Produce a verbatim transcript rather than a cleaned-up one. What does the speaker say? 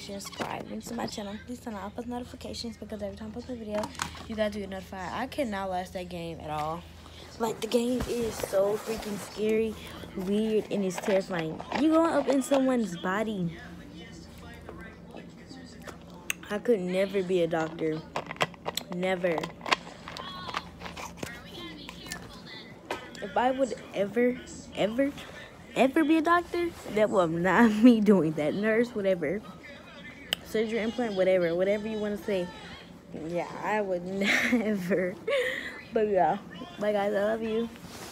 share, subscribe, and to my channel. Please turn on all post notifications because every time I post a video, you guys will get notified. I cannot last that game at all. Like, the game is so freaking scary, weird, and it's terrifying. You going up in someone's body. I could never be a doctor. Never. If I would ever, ever, ever be a doctor, that was not me doing that. Nurse, whatever. Surgery, implant, whatever. Whatever you want to say. Yeah, I would never. But yeah. Bye guys, I love you.